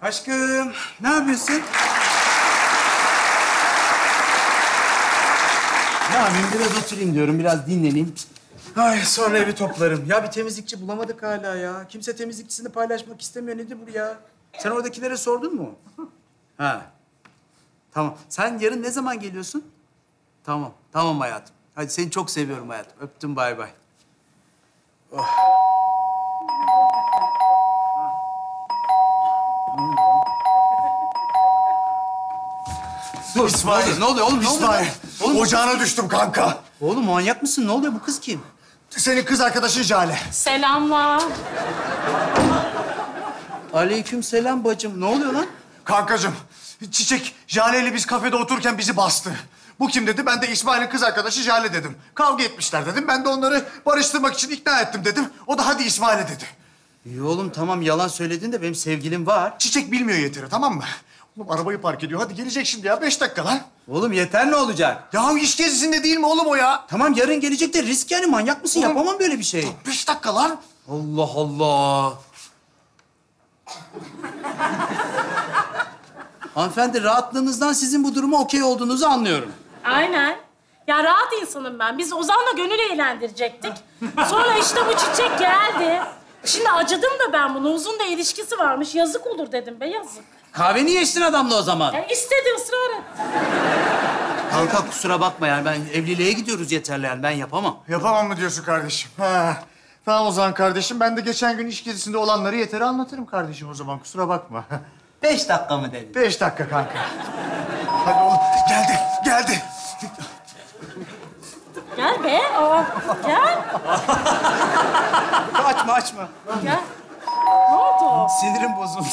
Aşkım, ne yapıyorsun? Ne yapayım? Biraz oturayım diyorum, biraz dinleneyim. Ay, sonra evi toplarım. Ya bir temizlikçi bulamadık hala ya. Kimse temizlikçisini paylaşmak istemiyor. Nedir bu ya? Sen oradakilere sordun mu? Ha. Tamam. Sen yarın ne zaman geliyorsun? Tamam. Tamam hayatım. Hadi seni çok seviyorum hayatım. Öptüm, bay bay. Oh. Dur, İsmail. ne oluyor oğlum? Ne İsmail. oluyor? Oğlum, Ocağına düştüm kanka. oğlum manyak mısın? Ne oluyor? Bu kız kim? Senin kız arkadaşın Jale. Selamlar. Aleyküm selam bacım. Ne oluyor lan? Kankacığım, Çiçek Jale ile biz kafede otururken bizi bastı. Bu kim dedi? Ben de İsmail'in kız arkadaşı Jale dedim. Kavga etmişler dedim. Ben de onları barıştırmak için ikna ettim dedim. O da hadi İsmail'e dedi. İyi oğlum tamam yalan söyledin de benim sevgilim var. Çiçek bilmiyor yeteri, tamam mı? Oğlum arabayı park ediyor. Hadi gelecek şimdi ya. 5 dakika lan. Oğlum yeter ne olacak? Ya iş gezisinde değil mi oğlum o ya? Tamam yarın gelecek de risk yani manyak mısın? Oğlum. Yapamam böyle bir şey. 5 dakika lan. Allah Allah. Hanımefendi rahatlığınızdan sizin bu duruma okey olduğunuzu anlıyorum. Aynen. Ya rahat insanım ben. Biz Ozan'la gönül eğlendirecektik. Sonra işte bu Çiçek geldi. Şimdi acıdım da ben bunu. Uzun da ilişkisi varmış. Yazık olur dedim be, yazık. Kahve niye içtin adamla o zaman? Ya istedi, ısrar etti. Kanka kusura bakma yani ben evliliğe gidiyoruz yeterli yani ben yapamam. Yapamam mı diyorsun kardeşim? Ha. Tamam o zaman kardeşim. Ben de geçen gün iş gezisinde olanları yeteri anlatırım kardeşim o zaman. Kusura bakma. 5 dakika mı dedin? 5 dakika kanka. Hadi oğlum. Geldi, geldi. Gel be. Aa, gel. Açma açma. Gel. Ne oldu? Sinirim bozuldu.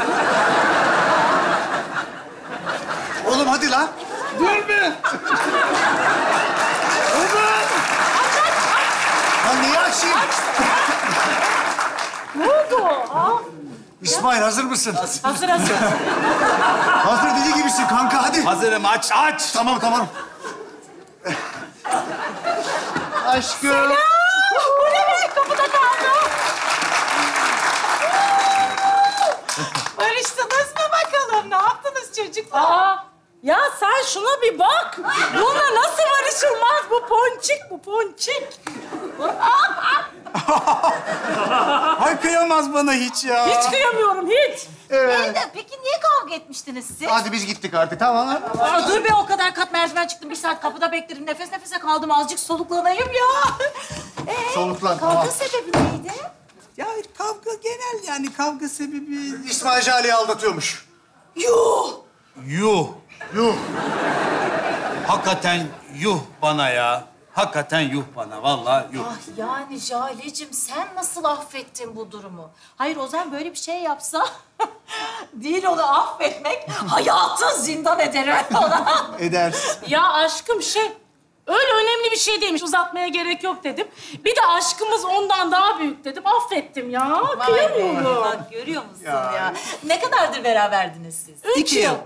Oğlum hadi lan. Dur be. Lan neyi açayım? Ne oldu? Aa, İsmail hazır mısın? hazır hazır. Hazır deli gibisin kanka hadi. Hazırım aç. Tamam tamam. Aşkım. Bu ne be? Kapıda kaldı. Barıştınız mı bakalım? Ne yaptınız çocuklar? Aa, ya sen şuna bir bak. Bununla nasıl barışılmaz? Bu ponçik. Ay kıyamaz bana hiç ya. Hiç kıyamıyorum, hiç. Evet. Peki niye kavga etmiştiniz siz? Hadi biz gittik artık tamam. Aa, dur be, o kadar kat merdiven çıktım. 1 saat kapıda bekledim. Nefes nefese kaldım. Azıcık soluklanayım ya. Soluklan, kavga tamam. sebebi neydi? Ya kavga genel yani kavga sebebi... İsmail Jale'yi aldatıyormuş. Yuh! Yuh. Yuh. Hakikaten yuh bana ya. Hakikaten yuh bana. Vallahi yuh. Ah yani Jale'cim, sen nasıl affettin bu durumu? Hayır, Ozan böyle bir şey yapsa... değil onu affetmek, hayatı zindan ederim ona. Edersin. Ya aşkım öyle önemli bir şey değilmiş. Uzatmaya gerek yok dedim. Bir de aşkımız ondan daha büyük dedim. Affettim ya. Vay be, Kıyamıyorum. bak görüyor musun ya? Ne kadardır beraberdiniz siz? 3 yıl.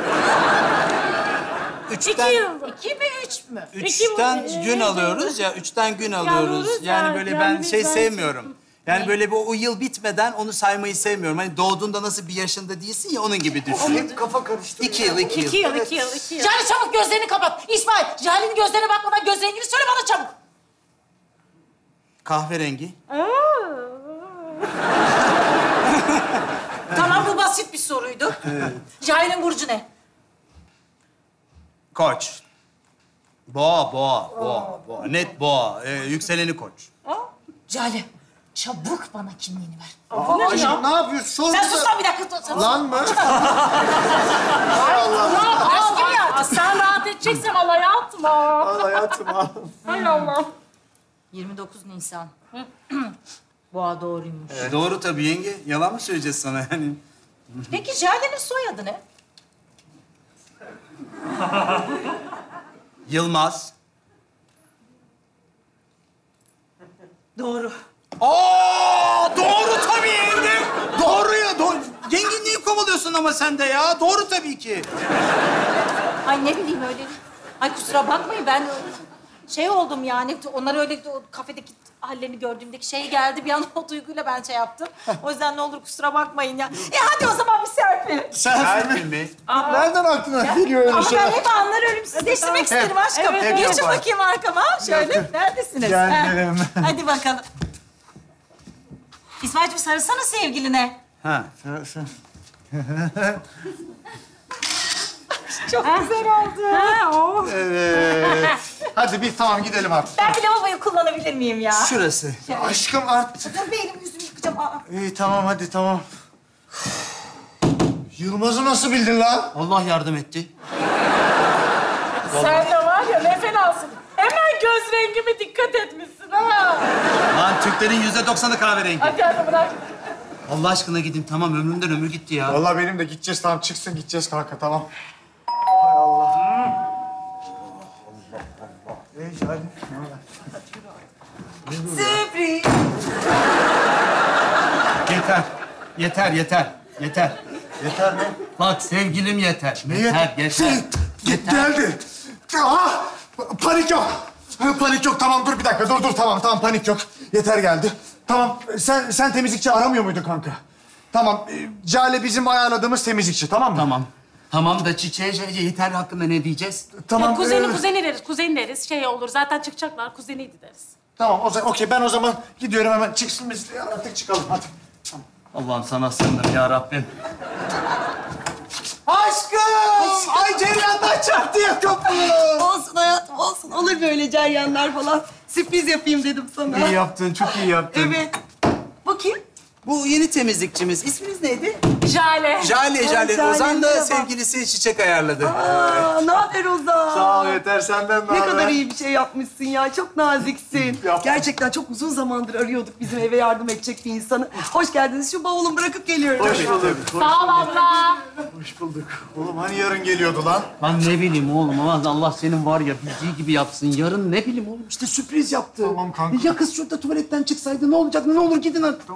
3'ten... 2 yıl. 2 mi 3 mü? 3'ten gün alıyoruz ya, 3'ten gün alıyoruz. Yani ya, böyle yani ben biz şey ben- sevmiyorum. Yani böyle o yıl bitmeden onu saymayı sevmiyorum. Hani doğduğunda nasıl bir yaşında değilsin ya onun gibi düşün. Hep kafa karıştı. 2 yıl. 2 yıl, 2 yıl. Jale çabuk gözlerini kapat. İsmail, Jale'nin gözlerine bakmadan göz rengini söyle bana çabuk. Kahverengi. Tamam, bu basit bir soruydu. Jale'nin burcu ne? Koç. Boğa. Net boğa. Yükseleni koç. Jale, çabuk bana kimliğini ver. Bu ne Aşkım ya? ne yapıyorsun? Sor Sen bize. sus lan bir dakika. Sen Lan mı? Hay Allah. Aşkım ya. Sen rahat edeceksen al hayatım. Al hayatım al. Hay Allah. 29 Nisan. Boğa doğruymuş. Doğru tabii yenge. Yalan mı söyleyeceğiz sana yani? Peki Jale'nin soyadı ne? Yılmaz. Doğru. Doğru tabii yenge. Doğru ya. Yenge niye kovalıyorsun ama sen de ya? Doğru tabii ki. Ay ne bileyim öyle. Ay kusura bakmayın, ben şey oldum yani. Onlar öyle o kafedeki hallerini gördüğümdeki şey geldi. Bir an o duyguyla ben şey yaptım. O yüzden ne olur kusura bakmayın ya. Hadi o zaman bir selfie. Selfie. Selfie mi? Nereden aklına geliyor öyle Ama şey? ben hep anları ölümsüzleştirmek isterim aşkım. Evet, Geçin yapar. bakayım arkama. Şöyle. Neredesiniz? Geldim. Ha, hadi bakalım. İsmail'cim sarılsana sevgiline. Ha. Çok güzel oldu. Ha, o. Evet. Hadi biz tamam gidelim artık. Ben bir lavaboyu kullanabilir miyim ya? Şurası. Aşkım artık. Dur bir elimi yüzümü yıkayacağım. Aa. İyi tamam hadi tamam. Yılmaz'ı nasıl bildin lan? Allah yardım etti. Sen de var ya ne fenasın. Hemen göz rengime dikkat etmişsin ha. Lan Türklerin %90'ı kahverengi. Hadi bırak. Allah aşkına gidin. Tamam ömrümden ömür gitti ya. Vallahi benim de gideceğiz tamam çıksın gideceğiz kanka tamam. Hay Allah. Hadi. Sürpriz. Yeter. Yeter, yeter. Yeter. Yeter mi? Bak sevgilim yeter. Ne Yeter, yeter. Geldi. Ah! Panik yok. Panik yok. Tamam dur bir dakika. Dur tamam panik yok. Yeter geldi. Tamam sen temizlikçi aramıyor muydun kanka? Tamam. Cale bizim ayarladığımız temizlikçi tamam mı? Tamam. Tamam da çiçeğe yeter hakkında ne diyeceğiz? Tamam. Ya kuzeni deriz, kuzeni deriz. Şey olur, zaten çıkacaklar, kuzeniydi deriz. Tamam o zaman okey ben o zaman gidiyorum hemen çıksın biz artık çıkalım hadi. Allah'ım sana sığındım ya Rabbim. Aşkım! Ay Ceylan'dan çarptı ya kapı. Olsun hayatım olsun. Olur böyle ceryanlar falan. Sürpriz yapayım dedim sana. İyi yaptın, çok iyi yaptın. Evet. Bakayım. Bu yeni temizlikçimiz. İsminiz neydi? Jale. Jale. Jale, Ozan da merhaba. sevgilisi Çiçek ayarladı. Aa, ne haber Ozan? Sağ ol yeter senden Ne kadar iyi bir şey yapmışsın ya. Çok naziksin. Yaptım. Gerçekten çok uzun zamandır arıyorduk bizim eve yardım edecek bir insanı. Hoş geldiniz. Şu bavulumu bırakıp geliyorum. Hoş bulduk. Sağ ol abla. Hoş bulduk. Oğlum hani yarın geliyordu lan? Lan ne bileyim oğlum ama Allah senin var ya bildiği gibi yapsın. Yarın ne bileyim oğlum işte sürpriz yaptı. Tamam kanka. Ya kız şurada tuvaletten çıksaydı ne olacak? Ne olur gidin artık.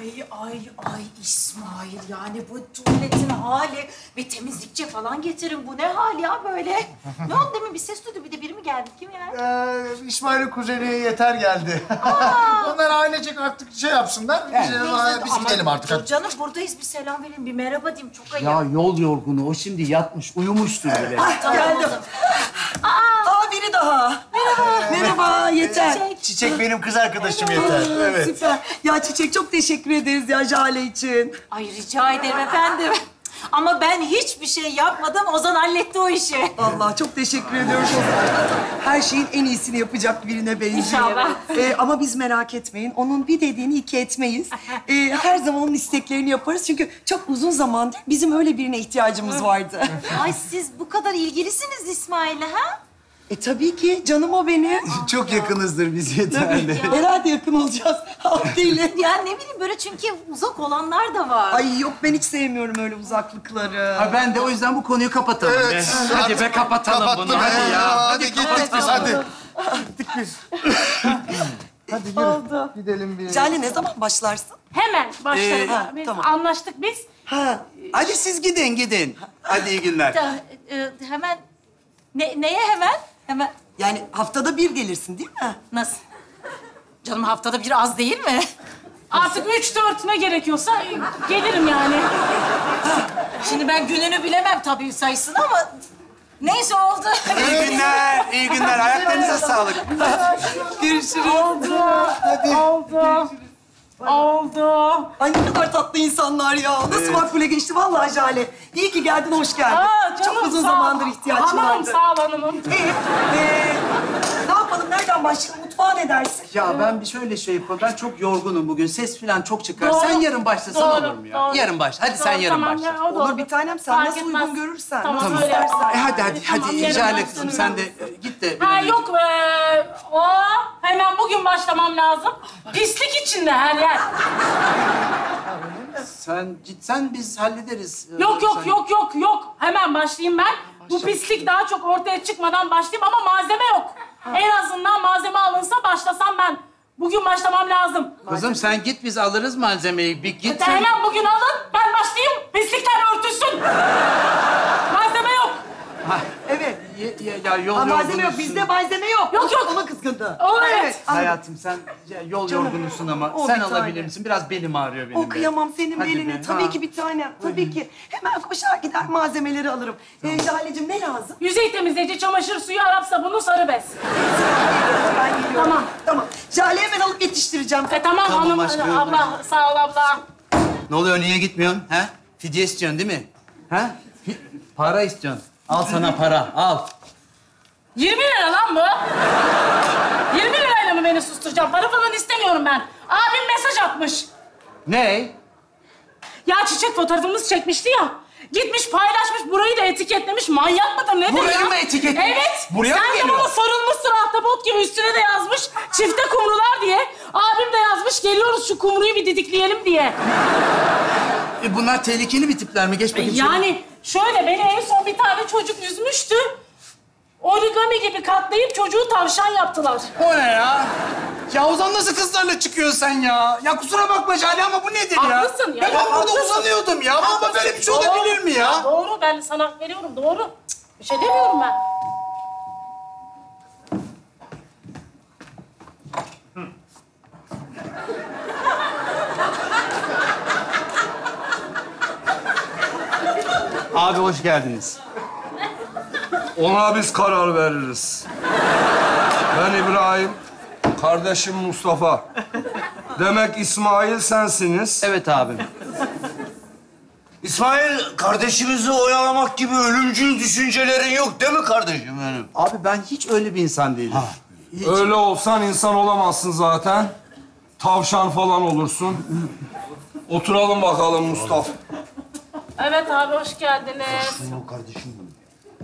Ay İsmail yani bu tuvaletin hali ve temizlikçi falan getirin. Bu ne hal ya böyle? Ne oldu demin bir ses duydu bir de biri mi geldi? Kim ya? İsmail'in kuzeni yeter geldi. Onlar ailecek artık şey yapsınlar. Biz gidelim artık hadi. Canım buradayız bir selam verin bir merhaba diyeyim çok ayıp. Ya yol yorgunu o şimdi yatmış uyumuştur bile. Geldim. Aa, biri daha. Merhaba, yeter. Çiçek benim kız arkadaşım yeter. Evet. Süper. Ya Çiçek çok teşekkür ederiz ya Jale için. Ay rica ederim efendim. Ama ben hiçbir şey yapmadım. Ozan halletti o işi. Allah çok teşekkür ediyoruz Ozan. Her şeyin en iyisini yapacak birine benziyor. İnşallah. Ama biz merak etmeyin. Onun bir dediğini iki etmeyiz. Her zaman onun isteklerini yaparız. Çünkü çok uzun zamandır bizim öyle birine ihtiyacımız vardı. Ay siz bu kadar ilgilisiniz İsmail'le ha? Tabii ki canım o benim. Çok yakınızdır biz yeterli. Herhalde yakın olacağız. Abdiyle. Ya ne bileyim böyle çünkü uzak olanlar da var. Ay yok ben hiç sevmiyorum öyle uzaklıkları. Ha, ben de o yüzden bu konuyu kapatalım. Evet. be. Hadi be kapatalım Kapattı bunu. be. Hadi ya. Hadi gittik biz hadi. Gittik biz. Hadi yürü. Oldu. Gidelim bir. Jale ne zaman başlarsın? Hemen başlayalım. ha, Biz tamam. anlaştık biz. Ha. Hadi siz gidin. Hadi iyi günler. Hemen... neye hemen? Hemen... Yani haftada bir gelirsin değil mi? Nasıl? Canım haftada bir az değil mi? Artık 3-4 ne gerekiyorsa gelirim yani. Şimdi ben gününü bilemem tabii sayısını ama... Neyse oldu. İyi günler. İyi günler. Ayaklarınıza sağlık. Görüşürüz. Oldu. Ay ne kadar tatlı insanlar ya. Nasıl makbule geçti vallahi Jale. İyi ki geldin, hoş geldin. Canım, Çok uzun sağ ol. zamandır ihtiyacım Hanım, vardı. sağ ol hanımım. Ne yapalım, nereden başlayalım? Mutfağa ne dersin? Ya ben bir şöyle şey yapayım. Ben çok yorgunum bugün. Ses falan çok çıkar. Doğru. Sen yarın başlasan Doğru, olur mu ya? doğru. Yarın başla. Hadi sen Doğru, yarın tamam başla. ya, o da Olur bir tanem, sen Fark nasıl etmez. uygun görürsen. Tamam, Nasıl öyle. istersen. Hadi Tamam, yarın Jale kızım başlarım sen ben. de git de. Ha yok hemen bugün başlamam lazım. Pislik içinde her yer. Sen gitsen biz hallederiz. Yok. Hemen başlayayım ben. Bu pislik daha çok ortaya çıkmadan başlayayım ama malzeme yok. En azından malzeme alınsa başlasam ben. Bugün başlamam lazım. Kızım sen git biz alırız malzemeyi. Bir git. Hemen bugün alın, ben başlayayım. Pislikler örtülsün. Malzeme yok. Evet. Ya ya yol Ha, malzeme yok. yorgunusun. Bizde malzeme yok. Yok, yok. Ona kızgındı. O, evet. anladım. Hayatım sen yol Canım. yorgunusun ama O sen bir alabilir tane. misin? Biraz belim ağrıyor benim. O kıyamam senin Hadi belini. be, Tabii ha. ki bir tanem. Tabii ki. Hemen koşar gider malzemeleri alırım. Jale'cim ne lazım? Yüzey temizleyici, çamaşır suyu, Arap sabunu, sarı bez. Ben geliyorum. Tamam. Tamam. Jale'yi hemen alıp yetiştireceğim. Tamam, Tamam hanım, aşkım. abla. Sağ ol abla. Ne oluyor niye gitmiyorsun? Ha? Fidye istiyorsun değil mi? Ha? Para istiyorsun. Al sana para al. 20 lira lan bu. 20 lirayla mı beni susturacağım? Para falan istemiyorum ben. Abim mesaj atmış. Ne? Ya çiçek fotoğrafımızı çekmişti ya. Gitmiş paylaşmış, burayı da etiketlemiş. Manyak mıdır nedir Burayı ya? mı etiketlemiş? Evet. Buraya mı Sen de geliyor? bana sarılmışsın ahtapot gibi, üstüne de yazmış. Çifte kumrular diye. Abim de yazmış, geliyoruz şu kumruyu bir didikleyelim diye. Bunlar tehlikeli bir tipler mi? Geç bakayım şöyle. Yani şöyle, beni en son bir tane çocuk üzmüştü. Origami gibi katlayıp çocuğu tavşan yaptılar. O ne ya? Ya Ozan nasıl kızlarla çıkıyorsun sen ya? Ya kusura bakma Jale ama bu nedir ya? Haklısın ya. Ya ben burada Haklısın. uzanıyordum ya. Ama böyle bir şey olabilir mi ya? Doğru, ben sana hak veriyorum, doğru. Cık, bir şey demiyorum ben. Abi hoş geldiniz. Ona biz karar veririz. Ben İbrahim, kardeşim Mustafa. Demek İsmail sensiniz. Evet abim. İsmail, kardeşimizi oyalamak gibi ölümcül düşüncelerin yok değil mi kardeşim benim? Abi ben hiç öyle bir insan değilim. Hiç. Öyle olsan insan olamazsın zaten. Tavşan falan olursun. Oturalım bakalım Mustafa. Evet abi, hoş geldiniz. O kardeşim benim.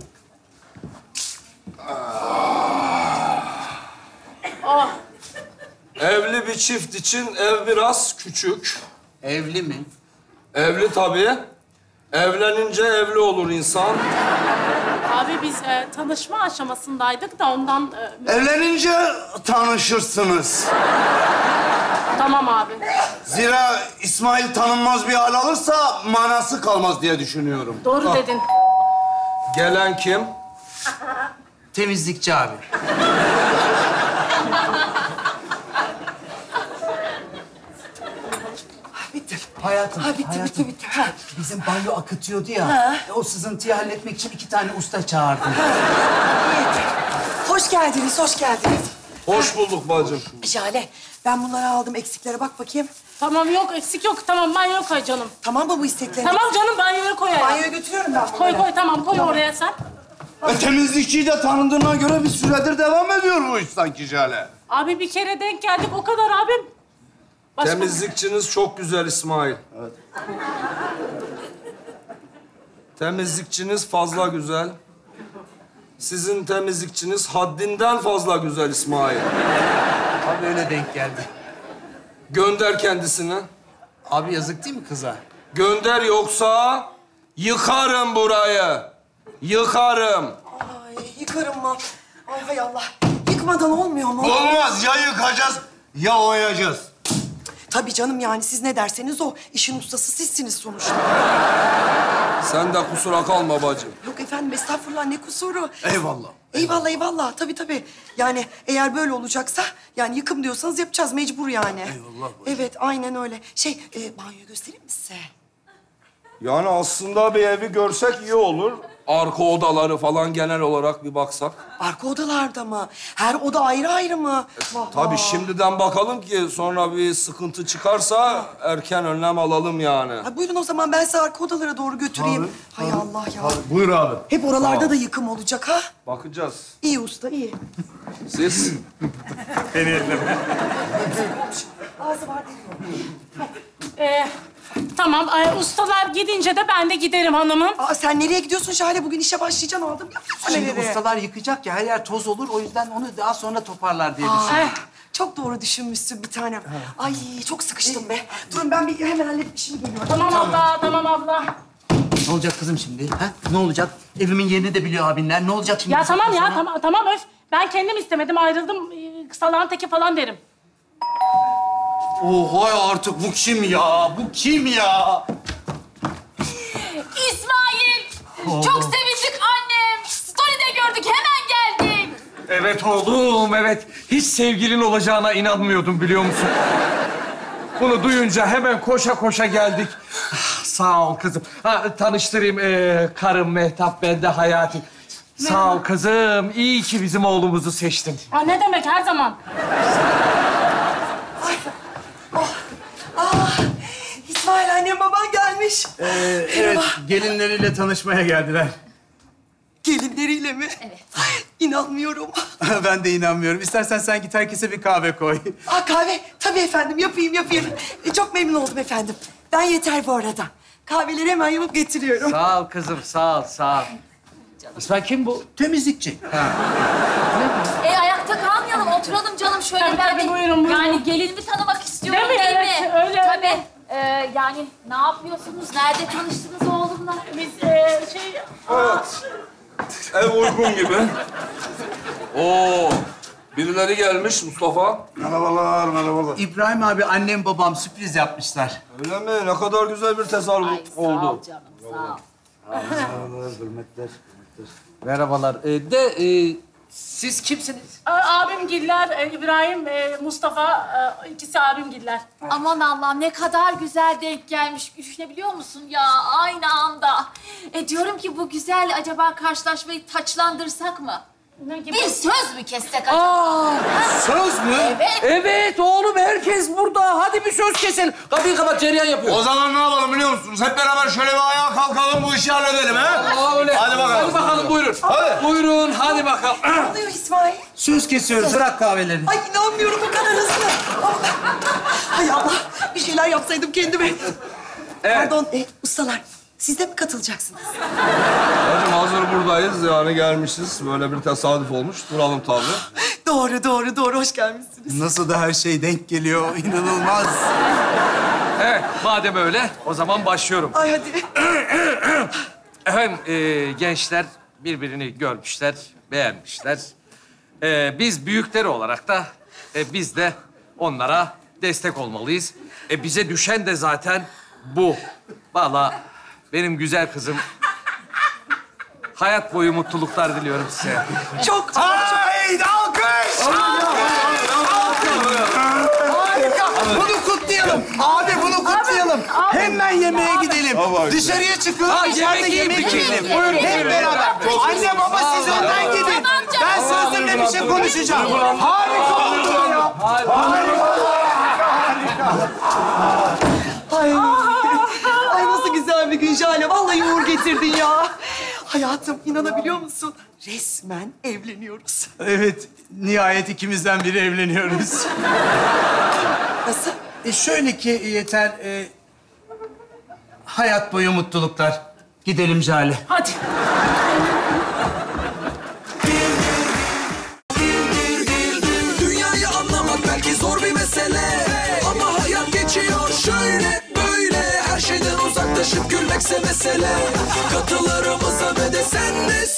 Oh, Evli bir çift için ev biraz küçük. Evli mi? Evli tabii. Evlenince evli olur insan. abi biz tanışma aşamasındaydık da ondan... Evlenince tanışırsınız. Tamam abi. Zira İsmail tanınmaz bir hal alırsa manası kalmaz diye düşünüyorum. Doğru dedin. Gelen kim? Temizlikçi abi. Bitti. Hayatım, Ha, bitti, hayatım. bitti. Ha. Bizim banyo akıtıyordu ya. Ha. O sızıntıyı halletmek için 2 tane usta çağırdım. Hoş geldiniz, hoş geldiniz. Hoş bulduk bacım. Jale, ben bunları aldım. Eksiklere bak bakayım. Tamam, yok eksik yok. Tamam, banyo koy canım. Tamam mı bu isteklerin? Tamam canım, banyoya koy. Banyoya götürüyorum ben bunları. Koy koy, tamam koy oraya sen. Temizlikçiyi de tanındığına göre bir süredir devam ediyor bu iş sanki Jale. Abi bir kere denk geldik, o kadar abim. Başka... Temizlikçiniz çok güzel İsmail. Evet. Temizlikçiniz fazla güzel. Sizin temizlikçiniz haddinden fazla güzel İsmail. Abi öyle denk geldi. Gönder kendisini. Abi yazık değil mi kıza? Gönder yoksa yıkarım burayı. Yıkarım. Ay, yıkarım mı? Ay hay Allah. Yıkmadan olmuyor mu? Olmaz, ya yıkacağız ya oyacağız. Tabii canım, yani siz ne derseniz o. İşin ustası sizsiniz sonuçta. Sen de kusura kalma bacım. Yok efendim, estağfurullah, ne kusuru. Eyvallah. Eyvallah, eyvallah. Tabii tabii. Yani eğer böyle olacaksa, yani yıkım diyorsanız yapacağız, mecbur yani. Eyvallah. Evet, aynen öyle. Banyoyu göstereyim mi size? Yani aslında bir evi görsek iyi olur. Arka odaları falan genel olarak bir baksak. Arka odalarda mı? Her oda ayrı ayrı mı? Vah, Tabii vah. şimdiden bakalım ki sonra bir sıkıntı çıkarsa erken önlem alalım yani. Ha, buyurun o zaman, ben sizi arka odalara doğru götüreyim. Hay Allah ya. Buyur abi. Hep oralarda da yıkım olacak ha? Bakacağız. İyi usta, iyi. Siz? Ağzı var değil mi? Tamam, ustalar gidince de ben de giderim hanımım. Aa, sen nereye gidiyorsun Şahane? Bugün işe başlayacaksın, aldım ya Şimdi malzemeleri. ustalar yıkacak ya, her yer toz olur. O yüzden onu daha sonra toparlar diye düşünüyorum. Çok doğru düşünmüşsün bir tanem. Ay, çok sıkıştım be. Durun, ben bir hemen halledip işimi geliyorum. Tamam abla, tamam abla. Ne olacak kızım şimdi? Ha? Ne olacak? Evimin yerini de biliyor abinler. Ne olacak şimdi? Ya bu tamam saatten ya, sonra? tamam öf. Ben kendim istemedim, ayrıldım. Salağın teki falan derim. Oha artık bu kim ya? Bu kim ya? İsmail! Çok sevindik annem. Story'de gördük, hemen Evet oğlum, evet. Hiç sevgilin olacağına inanmıyordum biliyor musun? Bunu duyunca hemen koşa koşa geldik. Ah, sağ ol kızım. Ha, tanıştırayım karım Mehtap, ben de Hayati. Sağ ol kızım. İyi ki bizim oğlumuzu seçtin. Ha, ne demek her zaman. İsmail annem baban gelmiş. Evet, gelinleriyle tanışmaya geldiler. Gelinleriyle mi? Evet. İnanmıyorum. Ben de inanmıyorum. İstersen sen git herkese bir kahve koy. Kahve. Tabii efendim, yapayım. Çok memnun oldum efendim. Ben yeter bu arada. Kahveleri hemen yapıp getiriyorum. Sağ ol kızım, sağ ol, sağ ol. İsmail kim bu? Temizlikçi. Ayakta kalmayalım, oturalım canım şöyle. Tabii, Ben tabii, de buyurun. Yani gelinimi tanımak istiyorum Değil mi? değil mi? Evet, öyle. Tabii. Yani ne yapıyorsunuz? Nerede tanıştınız oğlumla? Biz Ev uygun gibi. Oo, birileri gelmiş Mustafa. Merhabalar, merhabalar. İbrahim abi, annem babam sürpriz yapmışlar. Öyle mi? Ne kadar güzel bir tezahür Ay sağ ol canım, sağ ol. Hürmetler. Merhabalar. Siz kimsiniz? abimgiller, İbrahim, Mustafa, ikisi abimgiller. Aman Allah'ım ne kadar güzel denk gelmiş. Düşünebiliyor musun ya aynı anda? Diyorum ki bu güzel acaba karşılaşmayı taçlandırsak mı? Ne gibi? Bir söz mü kessek acaba? Söz mü? Evet. Evet oğlum, herkes burada. Hadi bir söz keselim. Kapıyı kapat, cereyan yapıyor. O zaman ne yapalım biliyor musunuz? Hep beraber şöyle bir ayağa kalkalım, bu işi halledelim ha? Öyle. Hadi bakalım. Hadi bakalım, buyurun. Hadi. Buyurun, hadi bakalım. Ne oluyor İsmail? Söz kesiyoruz. Bırak kahvelerini. Ay inanmıyorum bu kadar hızlı. Hay Allah, bir şeyler yapsaydım kendime. Pardon, ustalar. Siz de mi katılacaksınız? Hacım hazır buradayız yani gelmişiz. Böyle bir tesadüf olmuş. Duralım tabii. Doğru. Hoş gelmişsiniz. Nasıl da her şey denk geliyor. İnanılmaz. Evet, madem öyle o zaman başlıyorum. Ay hadi. Efendim, gençler birbirini görmüşler, beğenmişler. Biz büyükleri olarak da biz de onlara destek olmalıyız. Bize düşen de zaten bu. Vallahi benim güzel kızım, hayat boyu mutluluklar diliyorum size. Çok Haydi alkış! Harika! Bunu kutlayalım. Abi bunu kutlayalım. Hemen yemeğe gidelim. Dışarıya çıkalım, içeride yemek yiyelim. Buyurun. Hep beraber. Anne baba siz önden gidin. Ben sözümle bir şey konuşacağım. Harika oldu ya. Ay nasıl güzel bir gün Jale. Vallahi uğur getirdin ya. Hayatım inanabiliyor musun? Resmen evleniyoruz. Evet, nihayet ikimizden biri evleniyoruz. Nasıl? Şöyle ki yeter, hayat boyu mutluluklar. Gidelim Jale. Hadi. Dünyayı anlamak belki zor bir mesele, ama hayat geçiyor şöyle böyle. Her şeyden uzaklaşıp gülmekse mesele. Katılarımıza ve de sen de